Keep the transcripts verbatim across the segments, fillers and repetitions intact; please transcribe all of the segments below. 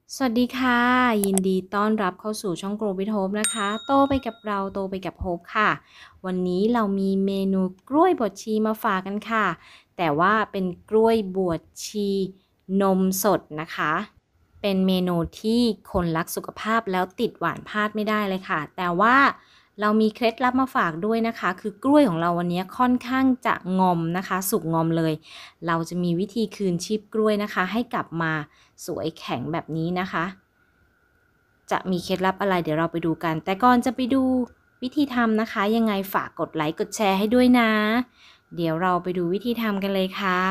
สวัสดีค่ะยินดีต้อนรับเข้าสู่ช่อง Grow with Hope นะคะโตไปกับเราโตไปกับ Hope ค่ะวันนี้เรามีเมนูกล้วยบวชชีมาฝากกันค่ะแต่ว่าเป็นกล้วยบวชชีนมสดนะคะเป็นเมนูที่คนรักสุขภาพแล้วติดหวานพลาดไม่ได้เลยค่ะแต่ว่าเรามีเคล็ดลับมาฝากด้วยนะคะคือกล้วยของเราวันนี้ค่อนข้างจะงอมนะคะสุกงอมเลยเราจะมีวิธีคืนชีพกล้วยนะคะให้กลับมาสวยแข็งแบบนี้นะคะจะมีเคล็ดลับอะไรเดี๋ยวเราไปดูกันแต่ก่อนจะไปดูวิธีทำนะคะยังไงฝากกดไลค์กดแชร์ให้ด้วยนะเดี๋ยวเราไปดูวิธีทำกันเลยค่ะ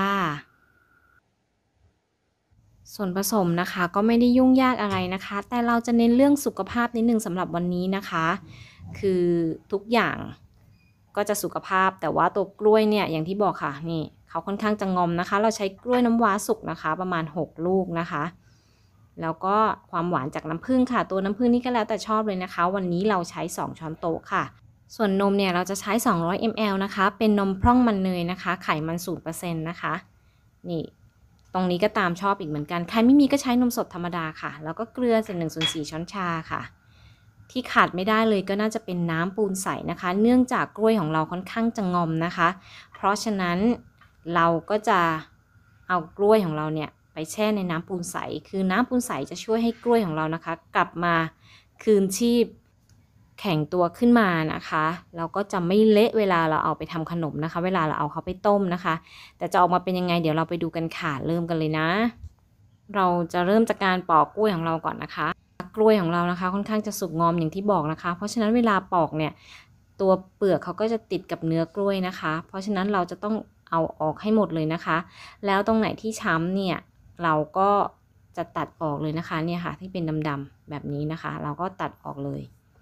ส่วนผสมนะคะก็ไม่ได้ยุ่งยากอะไรนะคะแต่เราจะเน้นเรื่องสุขภาพนิดนึงสำหรับวันนี้นะคะคือทุกอย่างก็จะสุขภาพแต่ว่าตัวกล้วยเนี่ยอย่างที่บอกค่ะนี่เขาค่อนข้างจะงอมนะคะเราใช้กล้วยน้ำว้าสุกนะคะประมาณหกลูกนะคะแล้วก็ความหวานจากน้ำผึ้งค่ะตัวน้ำผึ้งนี่ก็แล้วแต่ชอบเลยนะคะวันนี้เราใช้สองช้อนโต๊ะค่ะส่วนนมเนี่ยเราจะใช้สองร้อยมิลลิลิตรนะคะเป็นนมพร่องมันเนยนะคะไขมัน ศูนย์เปอร์เซ็นต์ นะคะนี่ ตรงนี้ก็ตามชอบอีกเหมือนกันใครไม่มีก็ใช้นมสดธรรมดาค่ะแล้วก็เกลือเศษหนึ่งส่วนสี่ช้อนชาค่ะที่ขาดไม่ได้เลยก็น่าจะเป็นน้ำปูนใสนะคะเนื่องจากกล้วยของเราค่อนข้างจะงอมนะคะเพราะฉะนั้นเราก็จะเอากล้วยของเราเนี่ยไปแช่ในน้ำปูนใสคือน้ำปูนใสจะช่วยให้กล้วยของเรานะคะกลับมาคืนชีพแข็งตัวขึ้นมานะคะเราก็จะไม่เละเวลาเราเอาไปทำขนมนะคะเวลาเราเอาเขาไปต้มนะคะแต่จะออกมาเป็นยังไงเดี๋ยวเราไปดูกันค่ะเริ่มกันเลยนะเราจะเริ่มจากการปอกกล้วยของเราก่อนนะคะกล้วยของเรานะคะค่อนข้างจะสุกงอมอย่างที่บอกนะคะเพราะฉะนั้นเวลาปอกเนี่ยตัวเปลือกเขาก็จะติดกับเนื้อกล้วยนะคะเพราะฉะนั้นเราจะต้องเอาออกให้หมดเลยนะคะแล้วตรงไหนที่ช้ำเนี่ยเราก็จะตัดออกเลยนะคะเนี่ยค่ะที่เป็นดำๆแบบนี้นะคะเราก็ตัดออกเลย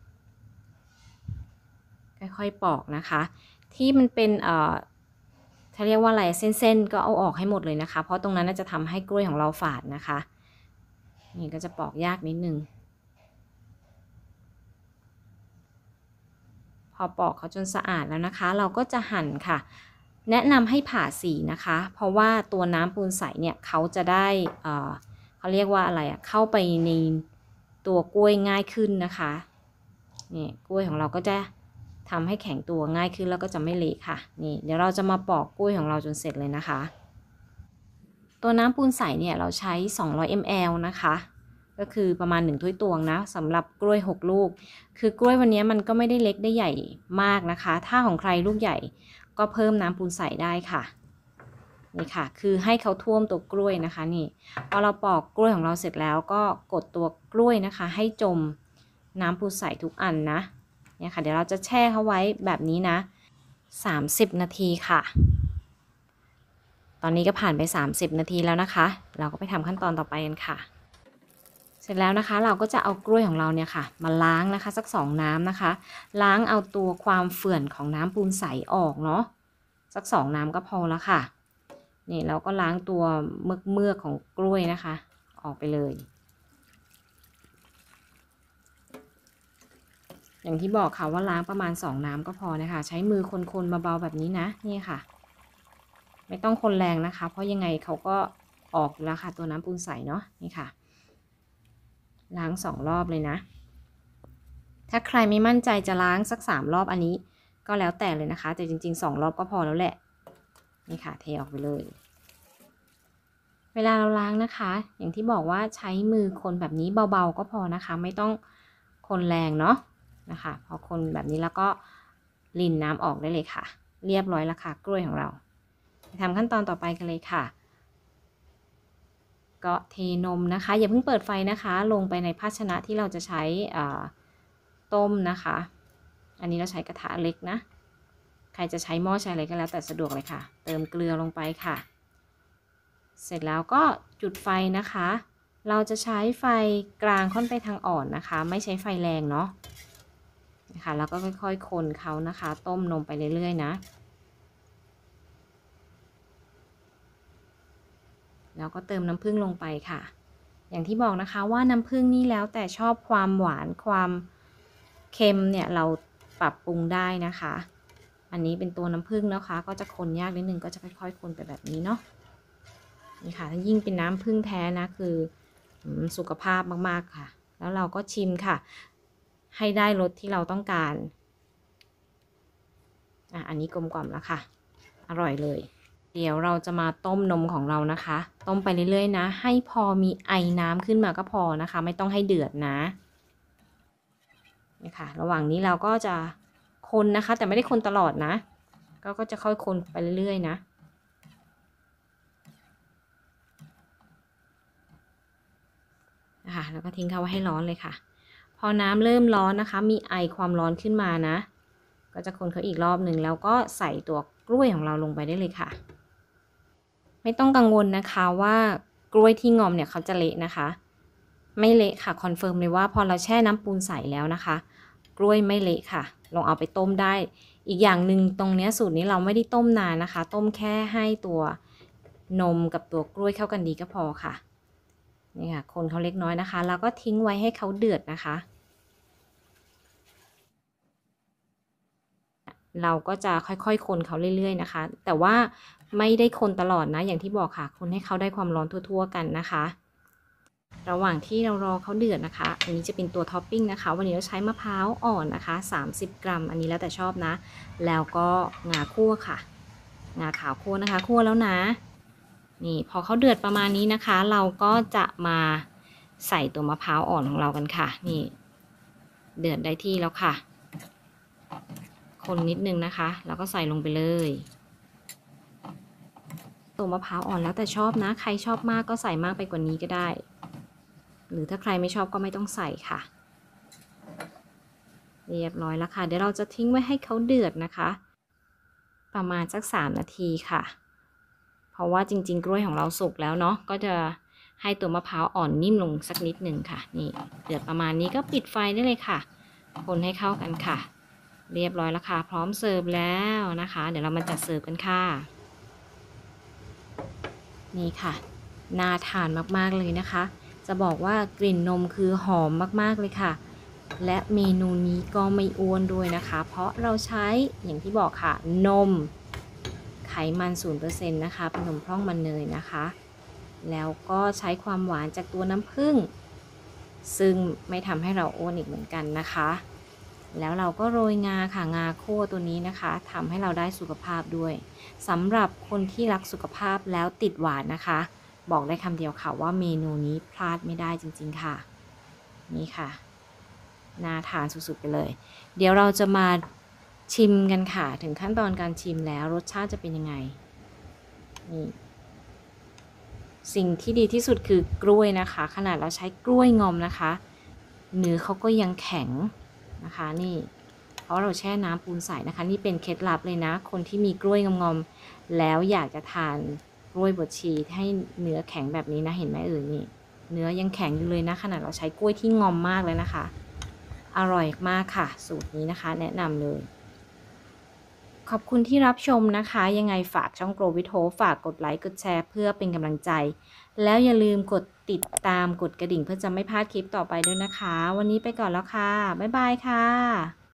ค่อยๆปอกนะคะที่มันเป็นเอ่อถ้าเรียกว่าอะไรเส้นๆก็เอาออกให้หมดเลยนะคะเพราะตรงนั้นจะทำให้กล้วยของเราฝาดนะคะนี่ก็จะปอกยากนิดนึงพอปอกเขาจนสะอาดแล้วนะคะเราก็จะหั่นค่ะแนะนำให้ผ่าสีนะคะเพราะว่าตัวน้ำปูนใสเนี่ยเขาจะได้เอ่อเขาเรียกว่าอะไรอะเข้าไปในตัวกล้วยง่ายขึ้นนะคะนี่กล้วยของเราก็จะทำให้แข็งตัวง่ายขึ้นแล้วก็จะไม่เละค่ะนี่เดี๋ยวเราจะมาปอกกล้วยของเราจนเสร็จเลยนะคะตัวน้ำปูนใสเนี่ยเราใช้สองร้อยมิลลิลิตรนะคะก็คือประมาณหนึ่งถ้วยตวงนะสำหรับกล้วยหกลูกคือกล้วยวันนี้มันก็ไม่ได้เล็กได้ใหญ่มากนะคะถ้าของใครลูกใหญ่ก็เพิ่มน้ำปูนใสได้ค่ะนี่ค่ะคือให้เขาท่วมตัวกล้วยนะคะนี่พอเราปอกกล้วยของเราเสร็จแล้วก็กดตัวกล้วยนะคะให้จมน้ำปูนใสทุกอันนะเนี่ยค่ะเดี๋ยวเราจะแช่เขาไว้แบบนี้นะสามสิบนาทีค่ะตอนนี้ก็ผ่านไปสามสิบนาทีแล้วนะคะเราก็ไปทำขั้นตอนต่อไปกันค่ะเสร็จแล้วนะคะเราก็จะเอากล้วยของเราเนี่ยค่ะมาล้างนะคะสักสองน้ำนะคะล้างเอาตัวความเฝื่อนของน้ำปูนใสออกเนาะสักสองน้ำก็พอแล้วค่ะนี่เราก็ล้างตัวเมือกเมือกของกล้วยนะคะออกไปเลยอย่างที่บอกค่ะว่าล้างประมาณสองน้ำก็พอนะคะใช้มือคนๆเบาๆแบบนี้นะนี่ค่ะไม่ต้องคนแรงนะคะเพราะยังไงเขาก็ออกแล้วค่ะตัวน้ำปูนใสเนาะนี่ค่ะล้างสองรอบเลยนะถ้าใครไม่มั่นใจจะล้างสักสามรอบอันนี้ก็แล้วแต่เลยนะคะแต่จริงๆสองรอบก็พอแล้วแหละนี่ค่ะเทออกไปเลยเวลาเราล้างนะคะอย่างที่บอกว่าใช้มือคนแบบนี้เบาๆก็พอนะคะไม่ต้องคนแรงเนาะนะคะพอคนแบบนี้แล้วก็รินน้ำออกได้เลยค่ะเรียบร้อยแล้วค่ะกล้วยของเราไปทำขั้นตอนต่อไปกันเลยค่ะก็เทนมนะคะอย่าเพิ่งเปิดไฟนะคะลงไปในภาชนะที่เราจะใช้ต้มนะคะอันนี้เราใช้กระทะเล็กนะใครจะใช้หม้อใช้อะไรก็แล้วแต่สะดวกเลยค่ะเติมเกลือลงไปค่ะเสร็จแล้วก็จุดไฟนะคะเราจะใช้ไฟกลางค่อนไปทางอ่อนนะคะไม่ใช้ไฟแรงเนาะนะคะแล้วก็ค่อยๆคนเขานะคะต้มนมไปเรื่อยๆนะแล้วก็เติมน้ำผึ้งลงไปค่ะอย่างที่บอกนะคะว่าน้ำผึ้งนี่แล้วแต่ชอบความหวานความเค็มเนี่ยเราปรับปรุงได้นะคะอันนี้เป็นตัวน้ำผึ้งนะคะก็จะคนยากนิดนึงก็จะค่อยๆคนไปแบบนี้เนาะนี่ค่ะถ้ายิ่งเป็นน้ำผึ้งแท้นะคือสุขภาพมากๆค่ะแล้วเราก็ชิมค่ะให้ได้รสที่เราต้องการอ่ะอันนี้กลมกล่อมแล้วค่ะอร่อยเลยเดี๋ยวเราจะมาต้มนมของเรานะคะต้มไปเรื่อยๆนะให้พอมีไอน้ำขึ้นมาก็พอนะคะไม่ต้องให้เดือดนะนี่ค่ะระหว่างนี้เราก็จะคนนะคะแต่ไม่ได้คนตลอดนะก็ก็จะค่อยคนไปเรื่อยๆนะนะคะแล้วก็ทิ้งเขาไว้ให้ร้อนเลยค่ะพอน้ำเริ่มร้อนนะคะมีไอความร้อนขึ้นมานะก็จะคนเขาอีกรอบหนึ่งแล้วก็ใส่ตัวกล้วยของเราลงไปได้เลยค่ะไม่ต้องกังวลนะคะว่ากล้วยที่งอมเนี่ยเขาจะเละนะคะไม่เละค่ะคอนเฟิร์มเลยว่าพอเราแช่น้ำปูนใส่แล้วนะคะกล้วยไม่เละค่ะลองเอาไปต้มได้อีกอย่างหนึ่งตรงนี้สูตรนี้เราไม่ได้ต้มนานนะคะต้มแค่ให้ตัวนมกับตัวกล้วยเข้ากันดีก็พอค่ะนี่ค่ะคนเขาเล็กน้อยนะคะแล้วก็ทิ้งไว้ให้เขาเดือดนะคะเราก็จะค่อยๆคนเขาเรื่อยๆนะคะแต่ว่าไม่ได้คนตลอดนะอย่างที่บอกค่ะคนให้เขาได้ความร้อนทั่วๆกันนะคะระหว่างที่เรารอเขาเดือดนะคะอันนี้จะเป็นตัวท็อปปิ้งนะคะวันนี้เราใช้มะพร้าวอ่อนนะคะสามสิบกรัมอันนี้แล้วแต่ชอบนะแล้วก็งาคั่วค่ะงาขาวคั่วนะคะคั่วแล้วนะนี่พอเขาเดือดประมาณนี้นะคะเราก็จะมาใส่ตัวมะพร้าวอ่อนของเรากันค่ะนี่เดือดได้ที่แล้วค่ะคนนิดนึงนะคะแล้วก็ใส่ลงไปเลยตัวมะพร้าวอ่อนแล้วแต่ชอบนะใครชอบมากก็ใส่มากไปกว่านี้ก็ได้หรือถ้าใครไม่ชอบก็ไม่ต้องใส่ค่ะเรียบร้อยแล้วค่ะเดี๋ยวเราจะทิ้งไว้ให้เขาเดือดนะคะประมาณสักสามนาทีค่ะเพราะว่าจริงๆกล้วยของเราสุกแล้วเนาะก็จะให้ตัวมะพร้าวอ่อนนิ่มลงสักนิดหนึ่งค่ะนี่เดือดประมาณนี้ก็ปิดไฟได้เลยค่ะคนให้เข้ากันค่ะเรียบร้อยแล้วค่ะพร้อมเสิร์ฟแล้วนะคะเดี๋ยวเรามาจัดเสิร์ฟกันค่ะนี่ค่ะน่าทานมากๆเลยนะคะจะบอกว่ากลิ่นนมคือหอมมากๆเลยค่ะและเมนูนี้ก็ไม่อ้วนด้วยนะคะเพราะเราใช้อย่างที่บอกค่ะนมไขมัน ศูนย์เปอร์เซ็นต์ นะคะเป็นนมพร่องมันเนยนะคะแล้วก็ใช้ความหวานจากตัวน้ำผึ้งซึ่งไม่ทำให้เราอ้วนอีกเหมือนกันนะคะแล้วเราก็โรยงาค่ะงาคั่วตัวนี้นะคะทำให้เราได้สุขภาพด้วยสำหรับคนที่รักสุขภาพแล้วติดหวานนะคะบอกได้คำเดียวค่ะว่าเมนูนี้พลาดไม่ได้จริงๆค่ะนี่ค่ะน่าทานสุดๆไปเลยเดี๋ยวเราจะมาชิมกันค่ะถึงขั้นตอนการชิมแล้วรสชาติจะเป็นยังไงนี่สิ่งที่ดีที่สุดคือกล้วยนะคะขนาดเราใช้กล้วยงอมนะคะเนื้อเขาก็ยังแข็งนะคะนี่เพราะเราแช่น้ำปูนใสนะคะนี่เป็นเคล็ดลับเลยนะคนที่มีกล้วยงอมๆแล้วอยากจะทานกล้วยบดชีให้เนื้อแข็งแบบนี้นะเห็นไหมเอ่ยนี่เนื้อยังแข็งอยู่เลยนะขนาดเราใช้กล้วยที่งอมมากเลยนะคะอร่อยมากค่ะสูตรนี้นะคะแนะนำเลยขอบคุณที่รับชมนะคะยังไงฝากช่อง Grow with Hope ฝากกดไลค์กดแชร์เพื่อเป็นกำลังใจแล้วอย่าลืมกดติดตามกดกระดิ่งเพื่อจะไม่พลาดคลิปต่อไปด้วยนะคะวันนี้ไปก่อนแล้วค่ะบ๊ายบายค่ะ